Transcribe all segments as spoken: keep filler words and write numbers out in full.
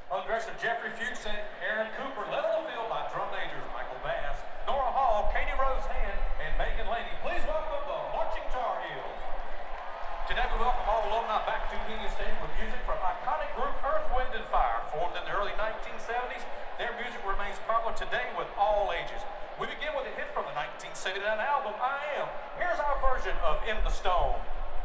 Under direction of Jeffrey Fuchs and Aaron Cooper, led on the field by drum majors Michael Bass, Nora Hall, Katie Rose Hand, and Megan Laney. Please welcome the Marching Tar Heels. Today we welcome all alumni back to Kenya Stadium with music from iconic group Earth, Wind and Fire. Formed in the early nineteen seventies, their music remains popular today with all ages. We begin with a hit from the nineteen seventy-nine album, I Am. Here's our version of In the Stone.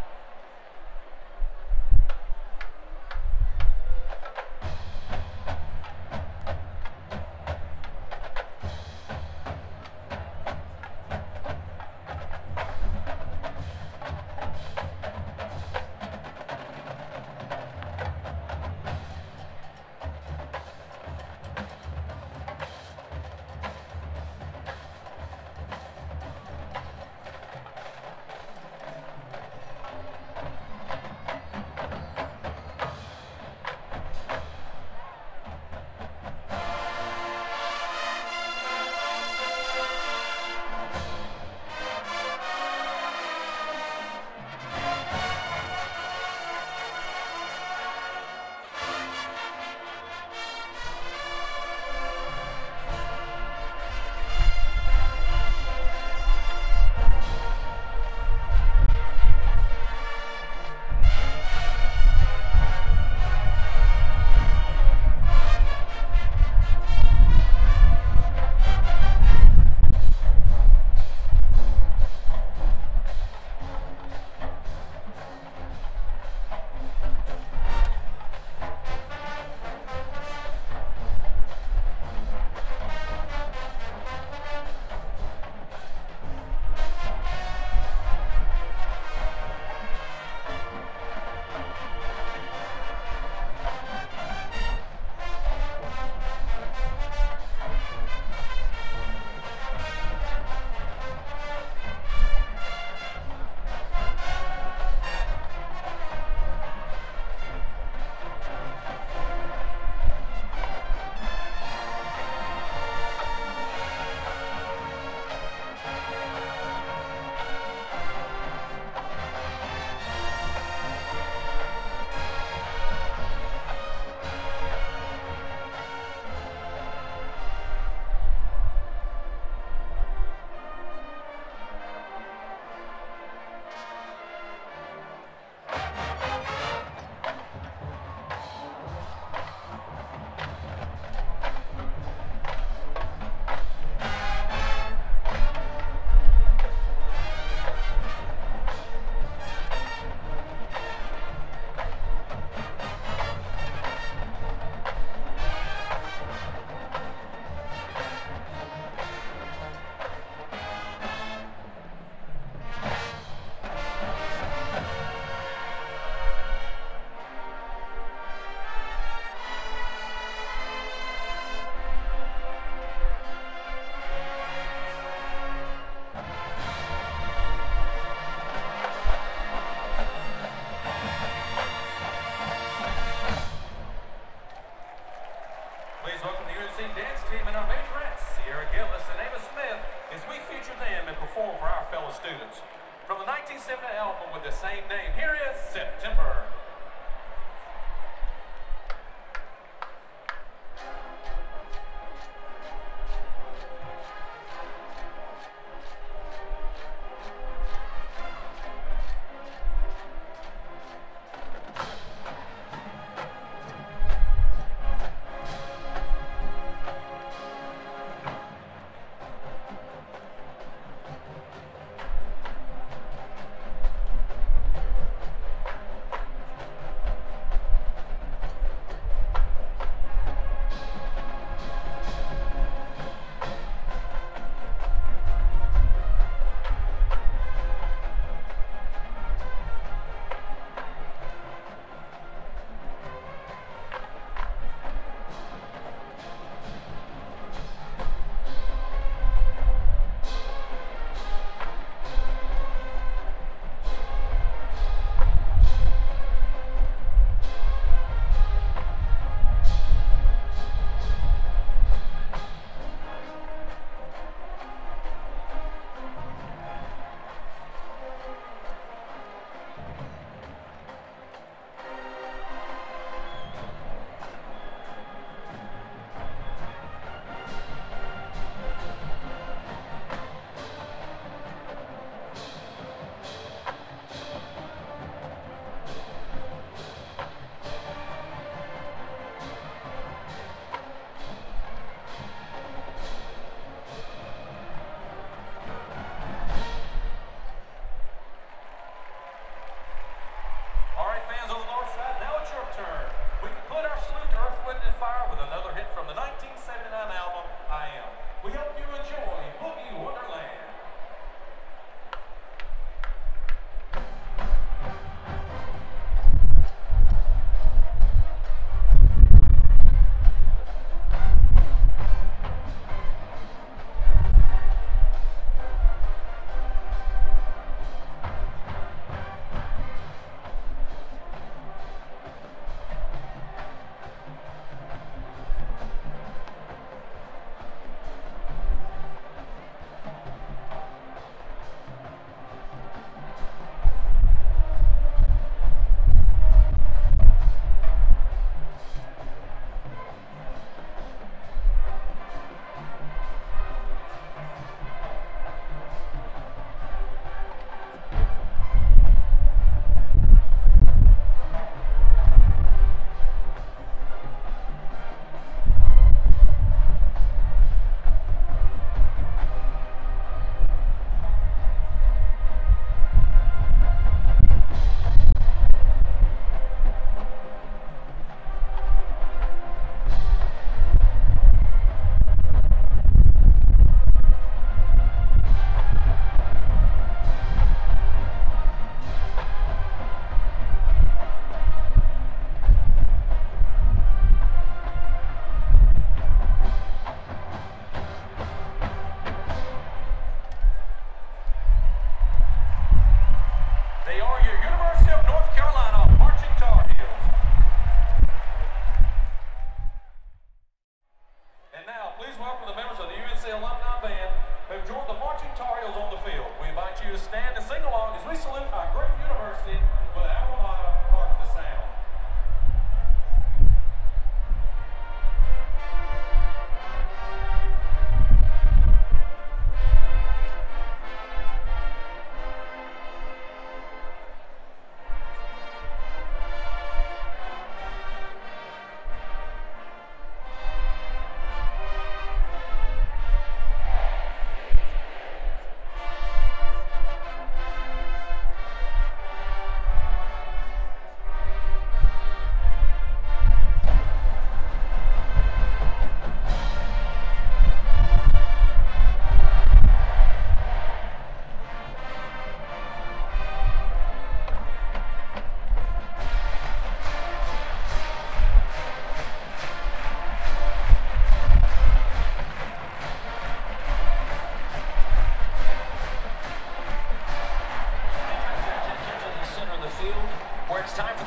Dance team and our majorettes, Sierra Gillis and Ava Smith, as we feature them and perform for our fellow students. From the nineteen seventy album with the same name, here is September.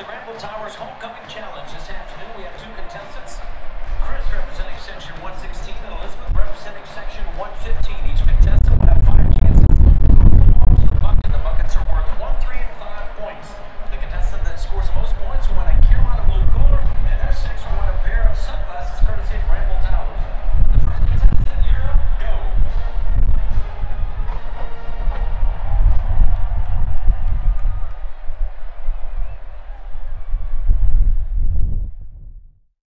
Randall Towers Homecoming Challenge. This afternoon we have two contestants. Chris representing Section one sixteen and Elizabeth representing Section one fifteen. Each